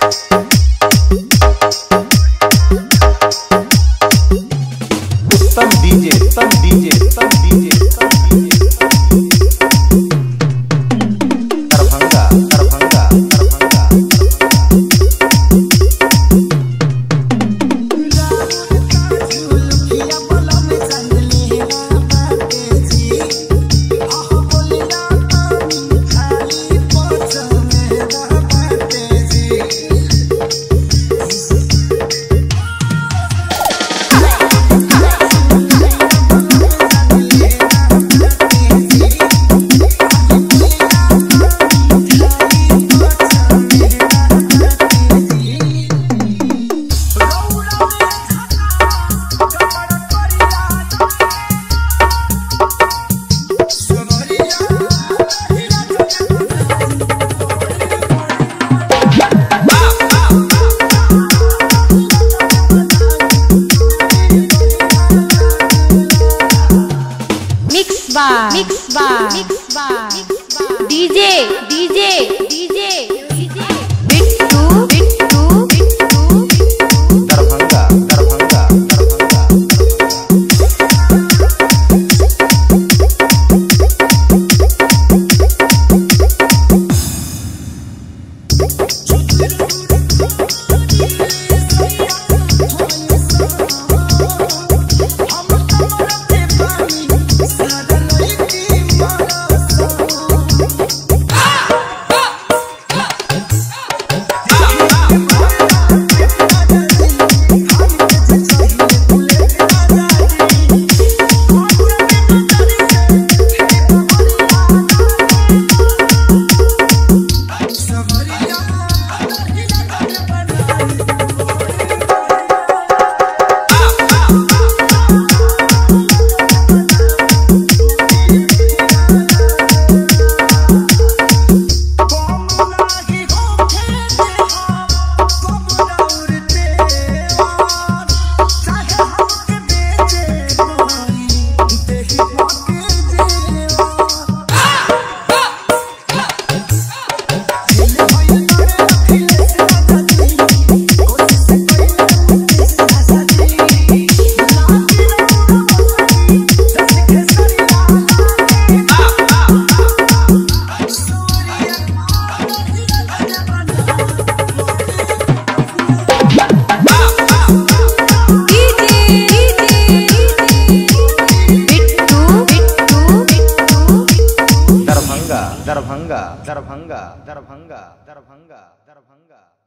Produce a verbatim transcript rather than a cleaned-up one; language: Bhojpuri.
Uttam DJ Uttam DJ Uttam DJ Uttam DJ Darbhanga Darbhanga Darbhanga Mix bar, mix bar, D J, D J, D J, Bittu, Bittu, Bittu, Darbhanga Darbhanga Darbhanga Darbhanga Darbhanga Darbhanga Darbhanga Darbhanga